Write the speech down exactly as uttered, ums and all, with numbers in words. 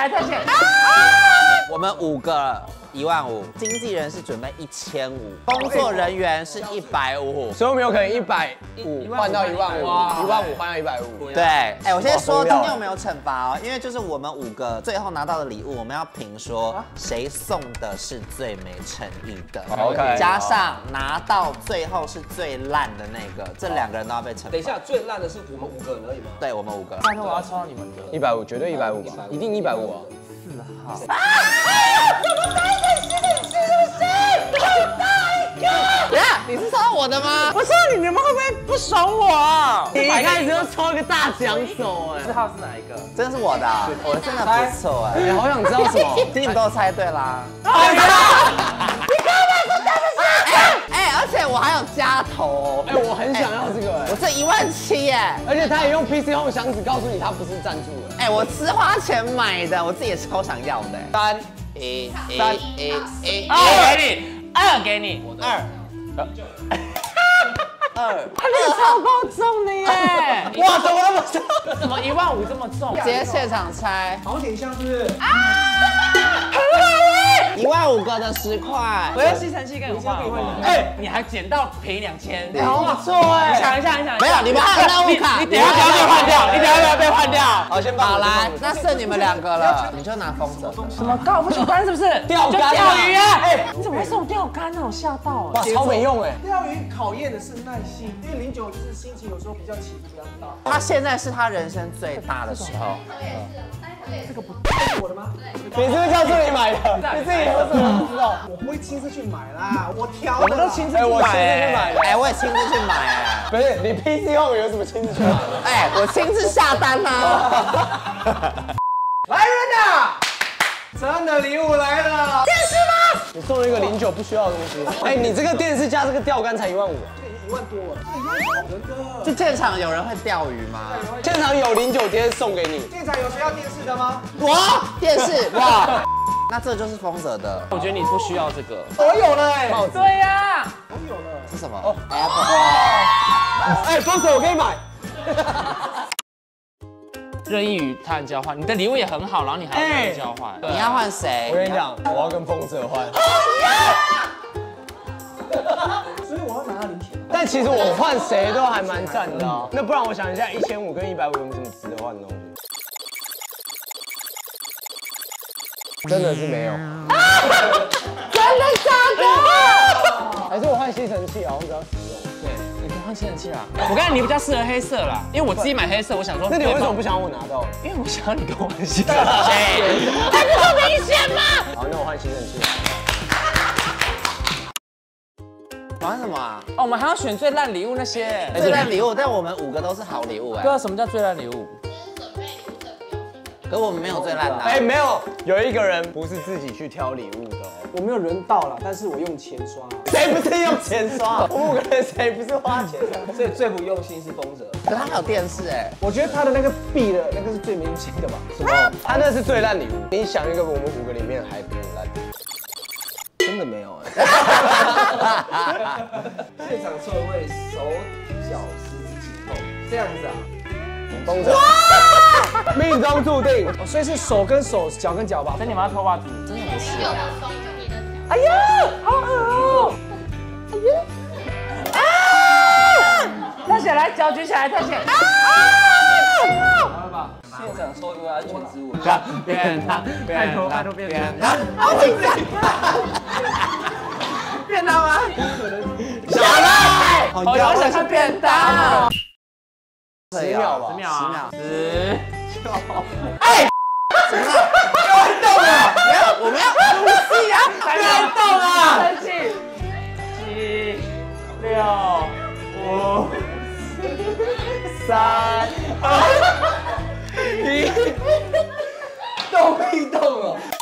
来特写。 我们五个一万五，经纪人是准备一千五，工作人员是一百五， 所以我们有可能一百五换到一万五，一万五换到一百五。 对，哎，我先说，今天我们有惩罚哦，因为就是我们五个最后拿到的礼物，我们要评说谁送的是最没诚意的 ，OK， 加上拿到最后是最烂的那个，这两个人都要被惩罚。 等一下，最烂的是我们五个人而已吗？ 对，我们五个。 拜托，我要抽到你们的。 一百五，绝对一百五吧，一定一百五啊。 好， 啊！怎么大一个吸进去是不是？好大一个！ 等下，你是抽到我的吗？ 不是，你你们会不会不爽我啊？ 你一开始就抽一个大奖手哎， 四号是哪一个？ 真的是我的，我的真的不错哎， 你好想知道什么？ 其实你们都猜对啦。 哎呀！ 你根本是真的是！哎，而且我还有加头， 哎，我很想要这个哎， 我这一万七哎， 而且他也用 P C Home 箱子告诉你他不是赞助的。 哎，我私花钱买的，我自己也超想要的。三一三一一， 二给你，二给你， 二二， 他那个超高重的耶！ 哇，怎么那么重？ 怎么一万五这么重？ 直接现场拆， 好点像是不是？ 啊！很好玩！ 一万五个的十块。 我要吸尘器跟你换，哎，你还捡到赔两千， 好不错哎！ 你想一下，你想没有，你们还有任务卡， 你等下不要被换掉，你等下不要被换掉。 好，先好来，那剩你们两个了，你就拿风筝。 什么高尔夫球杆是不是？ 钓竿啊就钓鱼啊！哎，你怎么会送钓竿呢？我吓到哇，超没用哎！ 钓鱼考验的是耐心，因为零九就是心情有时候比较起伏比较大。 他现在是他人生最大的时候。 这个不是我的吗？ 你是不是叫这里买的？你自己有什么不知道？ 我不会亲自去买啦，我挑的。 我们都亲自去哎，我亲自去买， 买的。 哎，我也亲自去买哎。 不是你 P C Home 有什么亲自去买的？ 哎，我亲自下单啦。 来人呐！真的礼物来了， 电视吗？ 你送了一个零九不需要的东西。哎，你这个电视加这个钓竿才一万五。 一万多了，这一万人的。 就现场有人会钓鱼吗？ 现场有零九贴送给你。 现场有谁要电视的吗？ 我电视哇，那这就是丰泽的。 我觉得你不需要这个。 我有了哎， 对呀， 我有了。 是什么？哦 ，Apple。 哎，丰泽我给你买。 任意与他人交换，你的礼物也很好，然后你还要跟人交换。 你要换谁？ 我跟你讲，我要跟丰泽换。 所以我要拿到零钱。 但其实我换谁都还蛮赞的啊。那不然我想一下，一千五跟一百五有没有什么值得换的东西？真的是没有。 真的假的？ 还是我换吸尘器好像比较实用。 对，你可以换吸尘器啦。我跟你讲，你比较适合黑色啦，因为我自己买黑色，我想说， 那你为什么不想让我拿到？ 因为我想要你跟我换吸尘器，还不够明显吗？ 好，那我换吸尘器。 玩什么啊？ 哦，我们还要选最烂礼物那些。 最烂礼物，但我们五个都是好礼物哎。 对啊，什么叫最烂礼物？ 可我们没有最烂的。 哎，没有，有一个人不是自己去挑礼物的哦。 我没有人到了，但是我用钱刷。 谁不是用钱刷？我们五个人谁不是花钱刷？ 所以最不用心是丰泽。 可他还有电视哎。 我觉得他的那个币的那个是最没用心的吧？ 什么？他那是最烂礼物。你想一个我们五个里面还比你烂？真的没有哎。 现场错位，手脚十指紧扣，这样子啊。 丰泽。命中注定。 哦，所以是手跟手，脚跟脚吧？ 那你们要脱袜子？ 真的不是。 哎呀，好恶哦！哎呀，啊！特写来，脚举起来，特写。啊！ 好了吧？现场抽一位安全之物。 变他， 拜托拜托变他，好紧张。 变他吗？ 小赖， 好我想看便当。 十秒吧， 十秒啊，十九， 哎，怎么了？别动了，没有，我们要入戏啊！别动啊！ 生气，七、六、五、三、二、一， 动屁动了。